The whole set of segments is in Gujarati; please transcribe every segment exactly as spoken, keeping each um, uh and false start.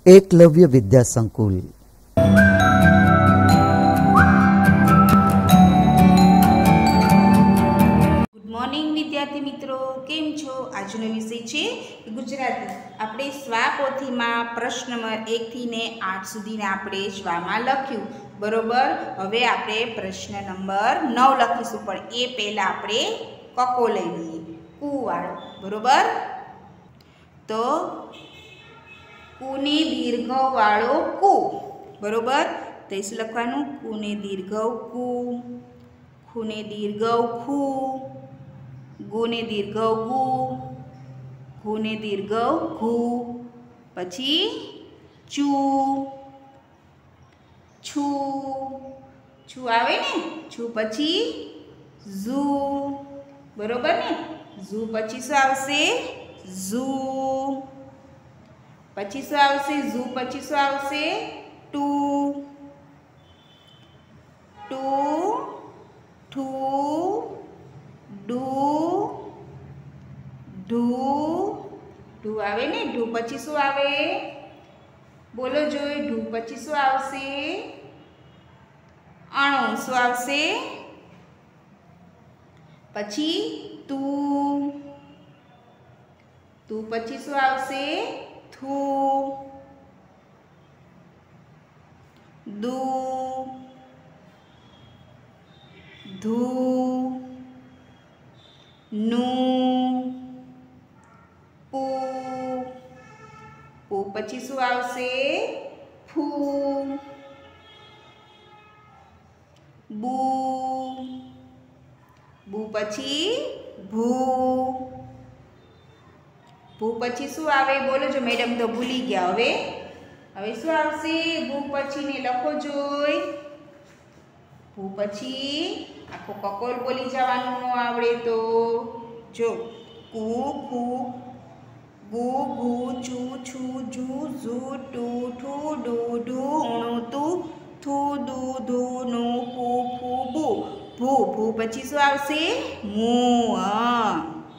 એકલવ્ય વિદ્યા સંકુલ. ગુડ મોર્નિંગ વિદ્યાર્થી મિત્રો, કેમ છો? આજનો વિષય છે ગુજરાતી. આપણે સ્વા પોથીમાં પ્રશ્ન નંબર એક થી ને આઠ સુધીને આપણે સ્વામાં લખ્યું, બરોબર. હવે આપણે પ્રશ્ન નંબર નવ લખીશું, પણ એ પહેલા આપણે કકો લઈ લઈએ, કુ વાળો, બરોબર. તો કુને દીર્ઘ વાળો કુ, બરોબર. તો શું લખવાનું? કુને દીર્ઘ કુ, ખૂને દીર્ઘ ખૂ, ગુને દીર્ઘ ગુ, ઘુને દીર્ઘ ઘુ, પછી ચૂ, છું, છું આવે ને, છું પછી ઝૂ, બરોબર ને. ઝૂ પછી શું આવશે? ઝૂ. પછી શું આવશે? ઝૂ પછી શું આવશે? ટુ, ટુ, ઠુ, ડુ, ઢુ, ઢુ આવે ને. ઢુ પછી શું આવે? બોલો જોઈ. ઢુ પછી શું આવશે? અણુ. શું આવશે? પછી તું, તું પછી શું આવશે? થું, દુ, ધુ, નું, પુ, પુ પછી શું આવશે? ફૂ, બુ, બુ પછી ભૂ, ભૂ પછી શું આવે? બોલો જો. મેડમ તો ભૂલી ગયા. હવે હવે શું આવશે? ભૂ પછી ને લખો જોઈ. ભૂ પછી આખો કકોલ બોલી જવાનું ન આવડે તો જો. કુ, ખુ, ગુ, ઘુ, ચુ, છું, જુ, ઝુ, ટુ, ઠુ, ડુ, ઢુ, ણુ, તુ, થુ, દુ, ધુ, નુ, પુ, ફુ, બુ. ભૂ. ભૂ પછી શું આવશે? મું. હા.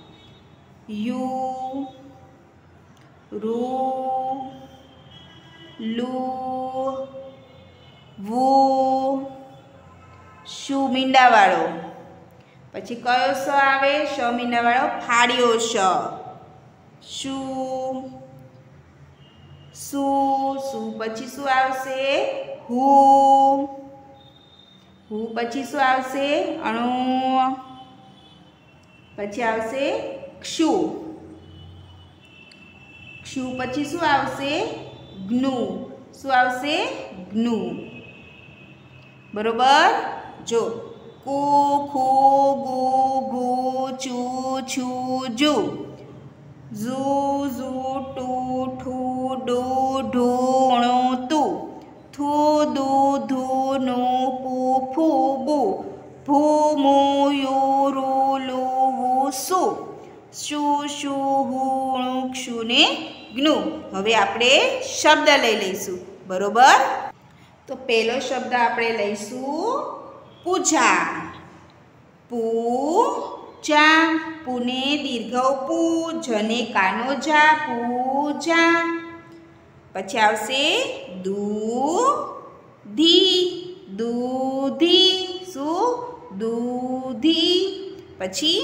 યુ, રૂ, લુ, વુ, શું મીંડા વાળો. પછી કયો સ આવે? શ મીંડા વાળો ફાડ્યો શ. શું, શું, શું પછી શું આવશે? હું, હું પછી શું આવશે? અણુ. પછી આવશે ક્ષુ, ક્ષુ પછી શું આવશે? જ્ઞુ. શું આવશે? જ્ઞુ, બરોબર. જો. કુ, ખુ, ગુ, ઘુ, ચુ, છું, જુ, ઝુ, ઝુ, ટુ, ઠુ, ડુ, ઢુ, ણુ, તુ, થુ, દુ, ધુ, નુ, પુ, ફુ, બુ. ભૂ, મુ, યુ, રૂ, લુ, વુ, સુ, શું, શું, હું, ણુ, ક્ષુ ને જ્ઞુ. હવે આપણે શબ્દ લઈ લઈશું, બરોબર. તો પહેલો શબ્દ આપણે લઈશું પૂજા. પૂજા. પુને દીર્ઘ પુ, જને કાનો જા, પૂજા. પછી આવશે દૂધી, દૂધી. શું? દૂધી. પછી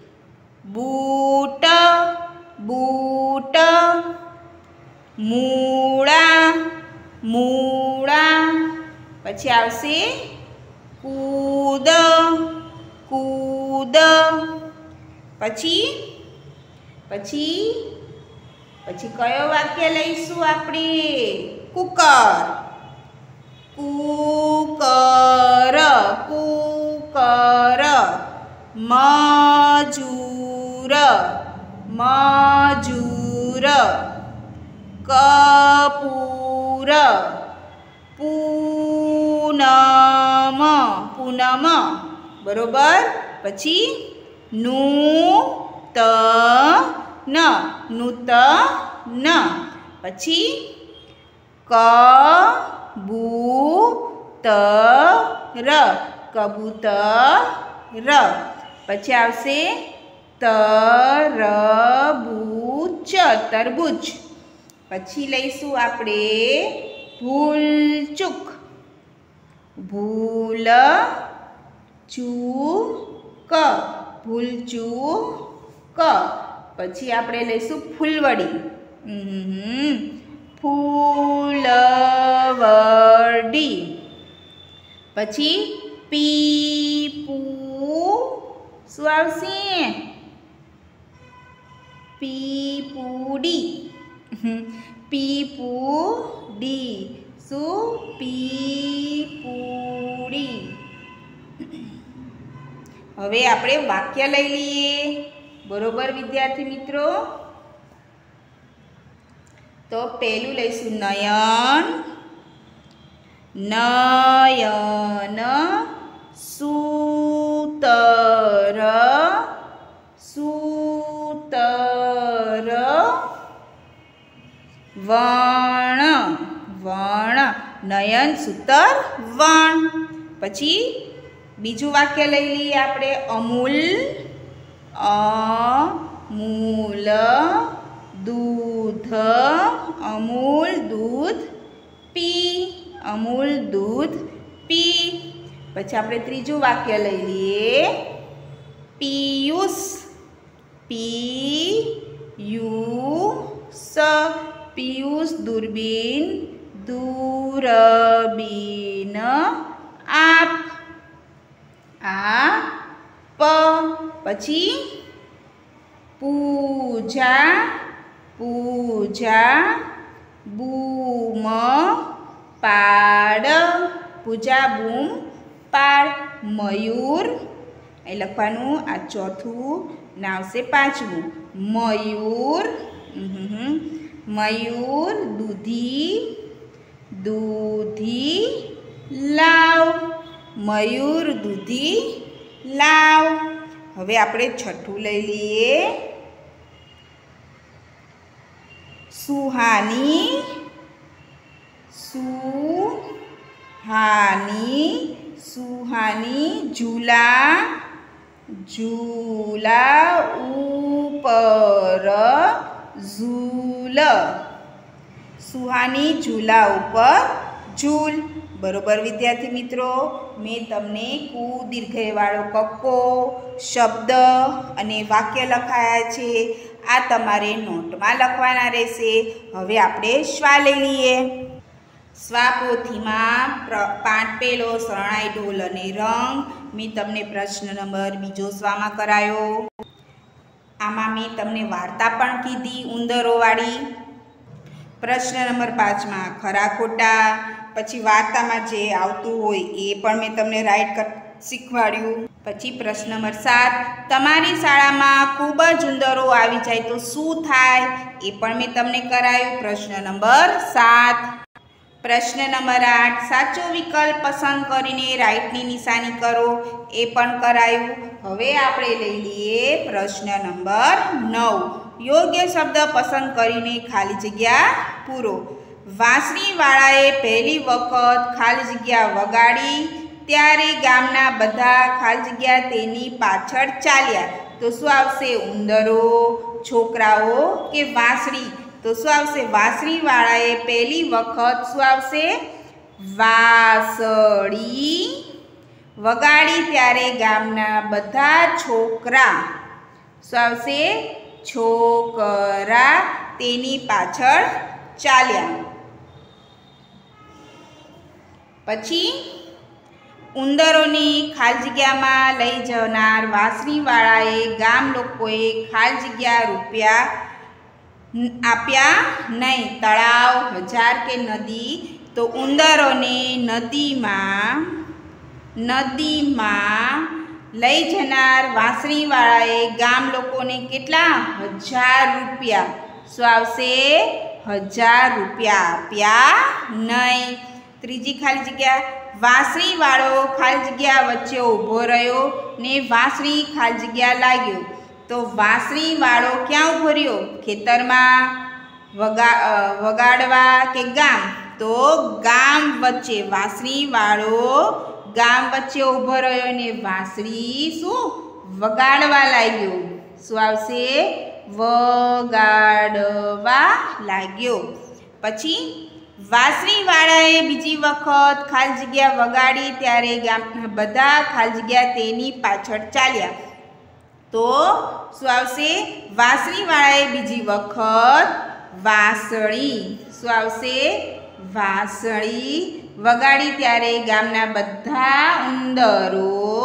બૂટ, બૂટ. મૂળા, મૂળા. પછી આવશે કૂદ, કૂદ. પછી પછી પછી કયો વાક્ય લઈશું આપણે? Cooker, cooker, cooker. મજૂર, મજૂર. કપૂર, પૂનમ, પૂનમ, બરોબર. પછી નૂતન, નૂતન. પછી કબૂતર, કબૂતર. પછી આવશે તરબૂચ, તરબૂચ. પછી લઈશું આપણે ભૂલચૂક. ભૂલ ચૂક ભૂલચૂક. પછી આપણે લઈશું ફૂલવડી. હમ ફૂલવડી. પછી પીપું. શું આવશે? પીપુડી. પીપુડી. શું? પીપુડી. હવે આપણે વાક્ય લઈ લઈએ. બરોબર વિદ્યાર્થી મિત્રો? તો પહેલું લઈશું નયન. નયન સૂતર. સૂતર વણ. વણ. નયન સૂતર વણ. પછી બીજું વાક્ય લઈ લઈએ આપણે. અમૂલ. અમૂલ દૂધ. અમૂલ દૂધ પી. અમૂલ દૂધ પી. પછી આપણે ત્રીજું વાક્ય લઈ લઈએ. પિયુષ. પિયુષ પિયુષ દૂરબીન. દૂરબીન આપ. આપ. પછી પૂજા. પૂજા બૂમ પાડ. પૂજા બૂમ પાડ. મયુર. એ લખવાનું. આ ચોથું ને આવશે પાંચમું. મયુર. મયુર દૂધી. દૂધી લાવ. મયુર દૂધી લાવ. હવે આપણે છઠ્ઠું લઈ લઈએ. સુહાની. સુહાની. સુહાની ઝૂલા. ઝૂલા ઉપર ઝૂલ. સુહાની ઝૂલા ઉપર ઝૂલ. બરોબર વિદ્યાર્થી મિત્રો? મેં તમને કુ દીર્ઘયવાળો કક્કો શબ્દ અને વાક્ય લખાયા છે. આ તમારે નોટમાં લખવાના રહેશે. હવે આપણે શ્વા લઈ લઈએ. સ્વાપોથીમાં પાઠ પેલો શરણાઈ ઢોલ અને રંગ. મેં તમને પ્રશ્ન નંબર બીજો સ્વામાં કરાયો. આમાં મેં તમને વાર્તા પણ કીધી ઉંદરોવાળી. પ્રશ્ન નંબર પાંચમાં ખરા ખોટા. પછી વાર્તામાં જે આવતું હોય એ પણ મેં તમને રાઈટ શીખવાડ્યું. પછી પ્રશ્ન નંબર સાત, તમારી શાળામાં ખૂબ જ ઉંદરો આવી જાય તો શું થાય એ પણ મેં તમને કરાયું. પ્રશ્ન નંબર સાત. પ્રશ્ન નંબર આઠ, સાચો વિકલ્પ પસંદ કરીને રાઈટની નિશાની કરો એ પણ કરાયું. હવે આપણે લઈ લઈએ પ્રશ્ન નંબર નવ. યોગ્ય શબ્દ પસંદ કરીને ખાલી જગ્યા પૂરો. વાંસળીવાળાએ પહેલી વખત ખાલી જગ્યા વગાડી ત્યારે ગામના બધા ખાલી જગ્યા તેની પાછળ ચાલ્યા. તો શું આવશે? ઉંદરો, છોકરાઓ કે વાંસળી? તો શું આવશે? વાંસળીવાળાએ પહેલી વખત શું આવશે? વાંસળી વગાડી ત્યારે ગામના બધા છોકરા શું આવશે? છોકરા તેની પાછળ ચાલ્યા. પછી ઉંદરોની ખાલી જગ્યામાં લઈ જનાર વાંસળીવાળાએ ગામ લોકોએ ખાલી જગ્યા રૂપિયા આપ્યા નહીં. તળાવ, બજાર કે નદી? તો ઉંદરોને નદીમાં નદીમાં લઈ જનાર વાંસળીવાળાએ ગામ લોકોને કેટલા? હજાર રૂપિયા શું આવશે? હજાર રૂપિયા આપ્યા નહીં. ત્રીજી ખાલી જગ્યા, વાંસળીવાળો ખાલી જગ્યા વચ્ચે ઊભો રહ્યો ને વાંસળી ખાલી જગ્યા લાગ્યો. તો વાંસળીવાળો ક્યાં ઊભો રહ્યો? ખેતરમાં, વગા વગાડવા કે ગામ? તો ગામ વચ્ચે. વાંસળીવાળો ગામ વચ્ચે ઊભો રહ્યો ને વાંસળી શું? વગાડવા લાગ્યો. શું આવશે? વગાડવા લાગ્યો. પછી વાંસળીવાળાએ બીજી વખત ખાલી જગ્યા વગાડી ત્યારે ગામના બધા ખાલી જગ્યા તેની પાછળ ચાલ્યા. તો શું આવશે? વાંસળીવાળાએ બીજી વખત વાંસળી. શું આવશે? વાંસળી વગાડી ત્યારે ગામના બધા ઉંદરો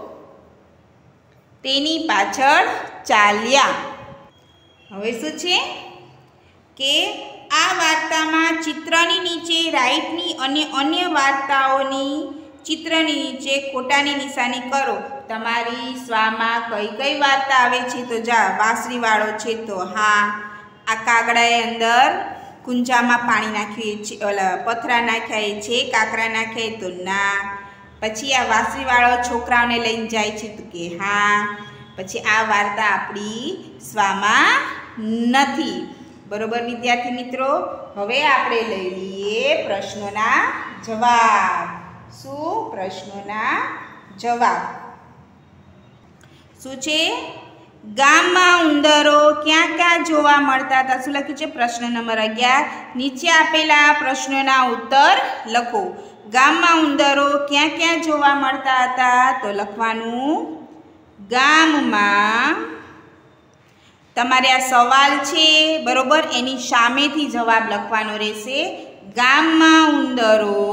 તેની પાછળ ચાલ્યા. હવે શું છે કે આ વાર્તામાં ચિત્રની નીચે રાઈટની અને અન્ય વાર્તાઓની ચિત્રની નીચે ખોટાની નિશાની કરો. તમારી સ્વામાં કઈ કઈ વાર્તા આવે છે? તો જા વાંસળીવાળો છે તો હા, આ કાગડાએ અંદર કુંજામાં પાણી નાખ્યું છે, ઓલા પથરા નાખ્યા છે, કાકરા નાખ્યા તો ના. પછી આ વાંસળીવાળો છોકરાઓને લઈને જાય છે તો કે હા. પછી આ વાર્તા આપણી સ્વામાં નથી. બરોબર વિદ્યાર્થી મિત્રો, હવે આપણે લઈ લઈએ પ્રશ્નોના જવાબ. શું? પ્રશ્નોના જવાબ શું છે? ગામમાં ઉંદરો ક્યાં ક્યાં જોવા મળતા હતા? શું લખ્યું છે? પ્રશ્ન નંબર અગિયાર. નીચે આપેલા પ્રશ્નોના ઉત્તર લખો. ગામમાં ઉંદરો ક્યાં ક્યાં જોવા મળતા હતા? તો લખવાનું ગામમાં. તમારે આ સવાલ છે બરોબર, એની સામેથી જવાબ લખવાનો રહેશે. ગામમાં ઉંદરો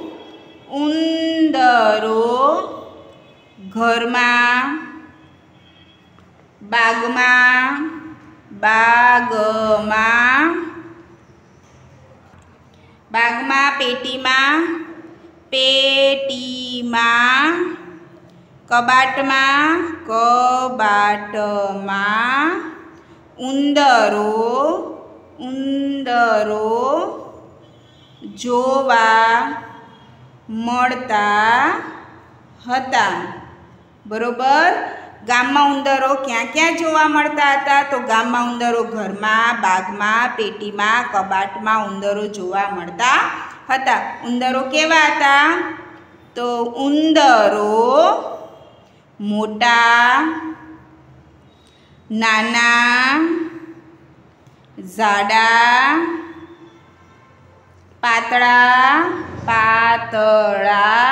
ઉંદરો ઘરમાં, બાગમાં બાગમાં બાગમાં પેટીમાં પેટીમાં કબાટમાં કબાટમાં ઉંદરો ઉંદરો જોવા મળતા હતા. બરોબર. ગામમાં ઉંદરો ક્યાં ક્યાં જોવા મળતા હતા? તો ગામમાં ઉંદરો ઘરમાં, બાગમાં, પેટીમાં, કબાટમાં ઉંદરો જોવા મળતા હતા. ઉંદરો કેવા હતા? તો ઉંદરો મોટા, નાના, જાડા, પાતળા પાતળા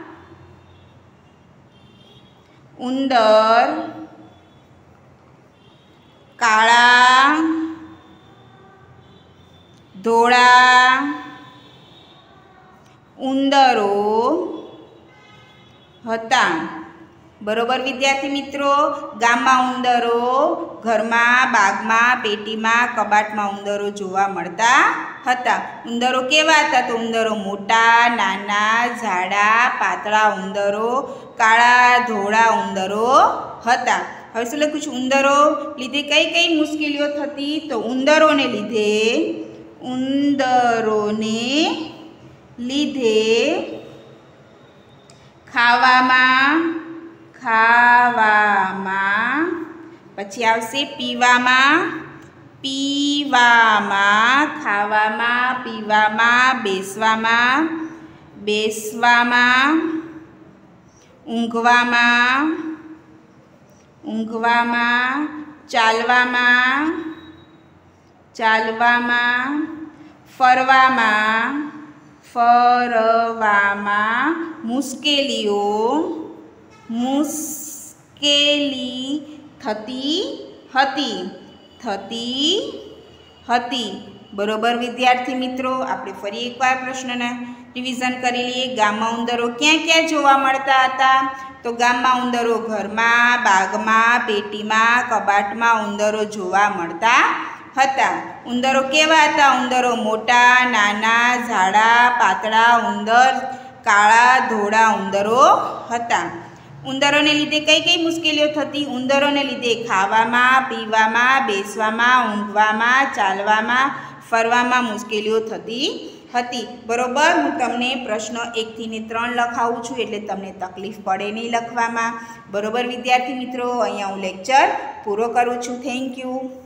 ઉંદર, કાળા, ધોળા ઉંદરો હતા. બરોબર વિદ્યાર્થી મિત્રો, ગામમાં ઉંદરો ઘરમાં, બાગમાં, પેટીમાં, કબાટમાં ઉંદરો જોવા મળતા હતા. ઉંદરો કેવા હતા? તો ઉંદરો મોટા, નાના, જાડા, પાતળા ઉંદરો, કાળા, ધોળા ઉંદરો હતા. હવે શું લખ્યું છે? ઉંદરો લીધે કઈ કઈ મુશ્કેલીઓ થતી? તો ઉંદરોને લીધે ઉંદરોને લીધે ખાવામાં ખાવામાં, પછી આવશે પીવામાં પીવામાં, ખાવામાં પીવામાં, બેસવામાં બેસવામાં, ઊંઘવામાં ઊંઘવામાં, ચાલવામાં ચાલવામાં, ફરવામાં ફરવામાં મુશ્કેલીઓ મુશ્કેલી થતી હતી થતી હતી. બરોબર વિદ્યાર્થી મિત્રો, આપણે ફરી એકવાર પ્રશ્નના રિવિઝન કરી લઈએ. ગામમાં ઉંદરો ક્યાં ક્યાં જોવા મળતા હતા? તો ગામમાં ઉંદરો ઘરમાં, બાગમાં, પેટીમાં, કબાટમાં ઉંદરો જોવા મળતા હતા. ઉંદરો કેવા હતા? ઉંદરો મોટા, નાના, જાડા, પાતળા ઉંદર, કાળા, ધોળા ઉંદરો હતા. ઉંદરોને લીધે કઈ કઈ મુશ્કેલીઓ થતી? ઉંદરોને લીધે ખાવામાં, પીવામાં, બેસવામાં, ઊંઘવામાં, ચાલવામાં, ફરવામાં મુશ્કેલીઓ થતી હતી. બરોબર. હું તમને પ્રશ્ન એકથી ને ત્રણ લખાવું છું એટલે તમને તકલીફ પડે નહીં લખવામાં. બરોબર વિદ્યાર્થી મિત્રો, અહીંયા હું લેક્ચર પૂરો કરું છું. Thank you.